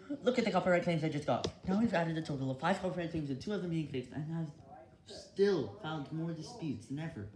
Look at the copyright claims I just got. Now we've added a total of 5 copyright claims and 2 of them being fixed, and I've still found more disputes than ever.